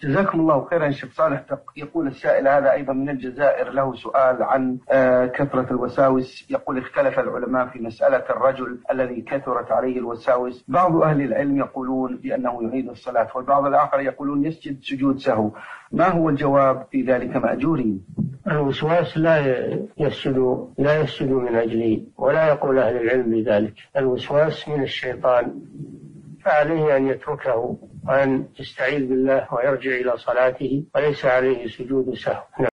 جزاكم الله خيرا شيخ صالح. يقول السائل هذا أيضا من الجزائر، له سؤال عن كثرة الوساوس. يقول اختلف العلماء في مسألة الرجل الذي كثرت عليه الوساوس، بعض أهل العلم يقولون بأنه يعيد الصلاة، والبعض الآخر يقولون يسجد سجود سهو. ما هو الجواب في ذلك مأجورين؟ الوسواس لا يسجد من أجله، ولا يقول أهل العلم بذلك. الوسواس من الشيطان، فعليه أن يتركه وأن يستعيذ بالله ويرجع إلى صلاته، وليس عليه سجود سهو.